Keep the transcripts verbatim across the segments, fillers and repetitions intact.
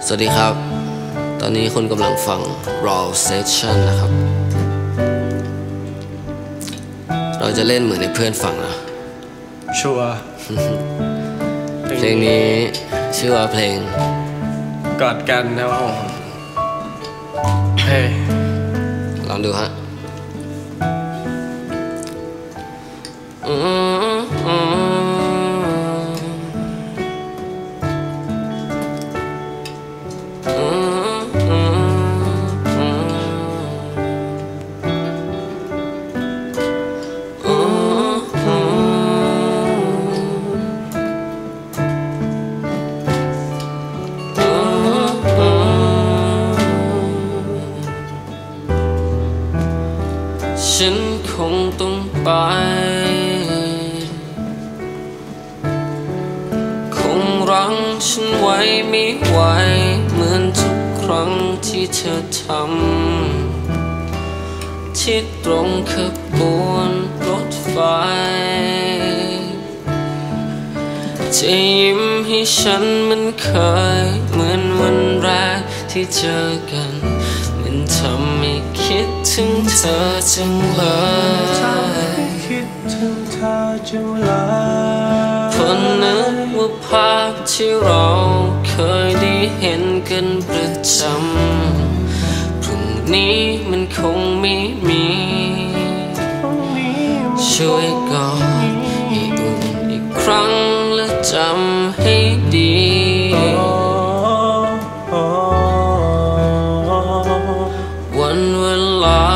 สวัสดีครับตอนนี้คุณกำลังฟัง Raw Session นะครับเราจะเล่นเหมือนในเพื่อนฟังนะชัวร์เพลงนี้ชื่อว่าเพลงกอดกันนะครับผมเฮ้ลองดูฮะฉันคงต้องไปคงรั้งฉันไว้ไม่ไหวเหมือนทุกครั้งที่เธอทำที่ตรงขบวนรถไฟจะยิ้มให้ฉันมันเคยเหมือนวันแรกที่เจอกันมันทำให้คิดถึงเธอจังเลยคิดถึงเธอจังเลยเพราะนึกว่าภาพที่เราเคยได้เห็นกันประจำพรุ่งนี้มันคงไม่มีช่วยกอดให้อุ่นอีกครั้งและจำให้ดีวันเวลา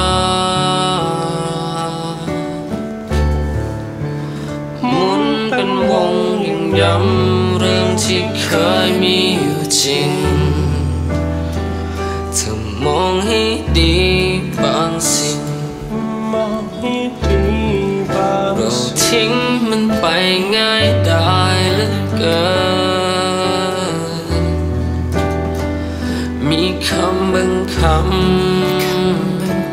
หมุนเป็นวงยิ่งย้ำเรื่องที่เคยมีอยู่จริงเธอมองให้ดีบางสิ่งเราทิ้งมันไปง่ายได้เหลือเกินมีคำบางคำ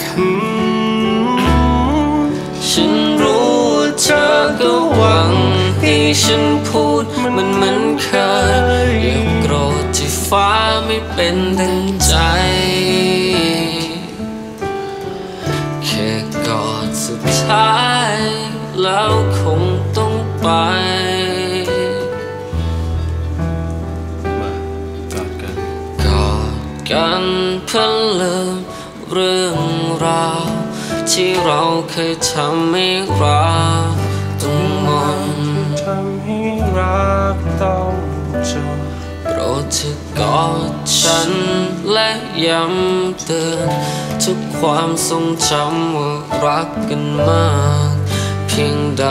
ฉันรู้ว่าเธอก็หวังให้ฉันพูดมันเหมือนเคยอย่าโกรธที่ฟ้าไม่เป็นดังใจแค่กอดสุดท้ายแล้วคงต้องไปมากอดกันกอดกันเพื่อลืมเรื่องราวที่เราเคยทำให้รักต้องมนทำให้รักต้องจบโปรดเธอกอดฉันและย้ำเตือนทุกความทรงจำว่ารักกันมากเพียงใด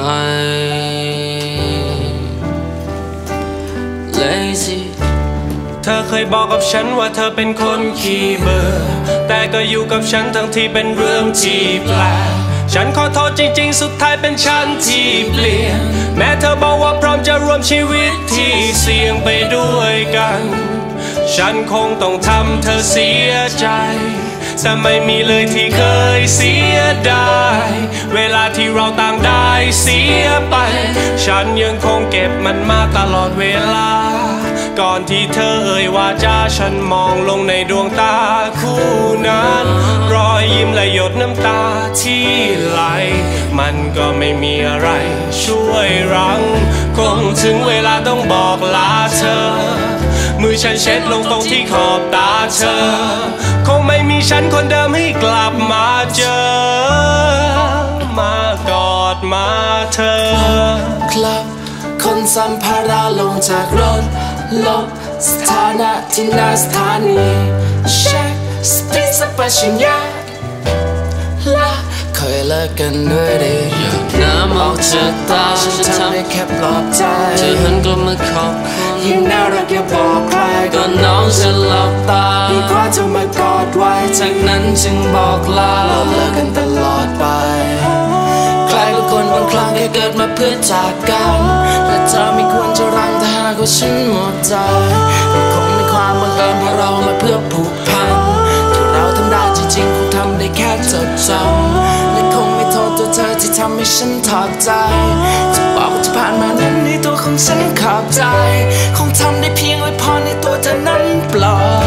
Lazy เธอเคยบอกกับฉันว่าเธอเป็นคนขี้เบื่อแต่ก็อยู่กับฉันทั้งที่เป็นเรื่องที่แปลกฉันขอโทษจริงๆสุดท้ายเป็นฉันที่เปลี่ยนแม้เธอบอกว่าพร้อมจะรวมชีวิตที่เสี่ยงไปด้วยกันฉันคงต้องทำเธอเสียใจแต่ไม่มีเลยที่เคยเสียดายเวลาที่เราต่างได้เสียไปฉันยังคงเก็บมันมาตลอดเวลาก่อนที่เธอเอ่ยว่าจ้าฉันมองลงในดวงตาคู่นั้นรอยยิ้มและหยดน้ำตาที่ไหลมันก็ไม่มีอะไรช่วยรั้งคงถึงเวลาต้องบอกลาเธอมือฉันเช็ดลงตรงที่ขอบตาเธอคงไม่มีฉันคนเดิมให้กลับมาเจอมากอดมาเธอครับคนสัมภาระลงจากรถลบสถานะที่หน้าสถานีเช็คสปีดสเปชิญญาละเคยเลิกกันด้วยดีน้ำออกจากตาฉันทำได้แค่ปลอบใจเธอหันกลับมาขอบคุณยิ่งน่ารักอย่าบอกใครก่อนน้องจะหลับตาดีกว่าเธอมากอดไว้จากนั้นจึงบอกลาเราเลิกกันตลอดไปใครบางคนบางครั้งแค่เกิดมาเพื่อจากกันและเธอไม่ควรจะรังแต่หากว่าฉันหมดใจมันคงมีความบังเอิญเพราะเรามาเพื่อผูกพันที่เราทำได้จริงๆคงทำได้แค่จดจำและคงไม่โทษตัวเธอที่ทำให้ฉันถอดใจจะบอกว่าที่ผ่านมานั้นในตัวของฉันขอบใจคงทำได้เพียงไว้พอในตัวเธอนั้นปลอด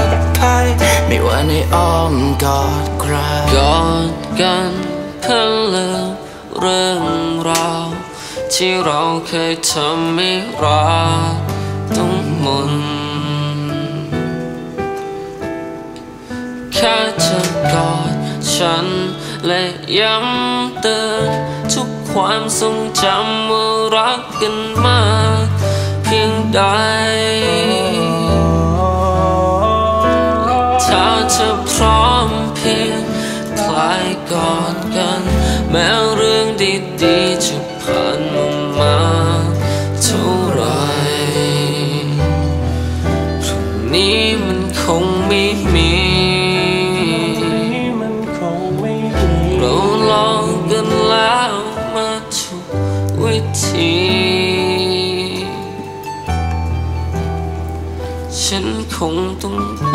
ไม่ว่าในอ้อมกอดใครกอดกันเพื่อลืมเรื่องราวที่เราเคยทำให้รักต้องหมุนแค่เธอกอดฉันและย้ำเตือนทุกความทรงจำว่ารักกันมากเพียงใดถ้าเธอพร้อมเพียงคลายกอดกันแม้เรื่องดีๆจะผ่านมาเท่าไรพรุ่งนี้มันคงไม่มีเราลองกันแล้วมาทุกวิธีฉันคงต้องไป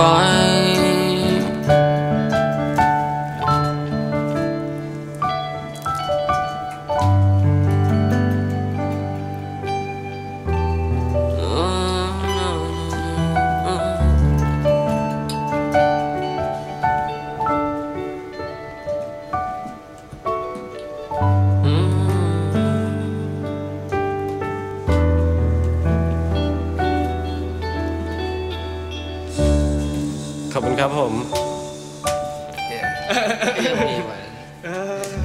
ขอบคุณครับผมเรื่องดีกว่า